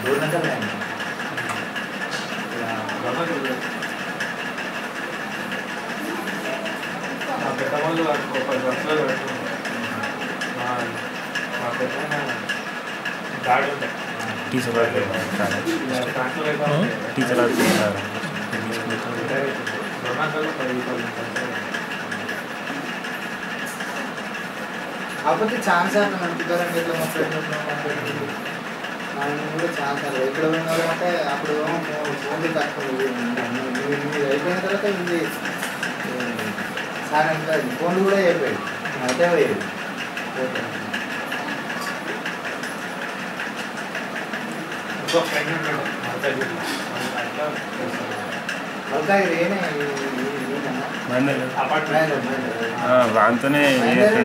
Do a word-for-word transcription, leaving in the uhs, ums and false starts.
పెద్దవాళ్ళు ఒక డ్రస్లో పెడుతున్నారు మా మా పెద్ద గాడి ఉంటాయి టీచర్ టీచర్ కాకపోతే ఛాన్స్ అట్లా నడుపుతారండి ఇట్లా మాట్లాడుతున్నాం కూడా ఛాన్స్ అలా ఎక్కడ పోయినారు అంటే అప్పుడు ఫోన్లు తక్కువ అయిపోయిన తర్వాత ఇది సార్ అంటే ఫోన్లు కూడా అయిపోయాయి అయితే పోయేది వాంతోనే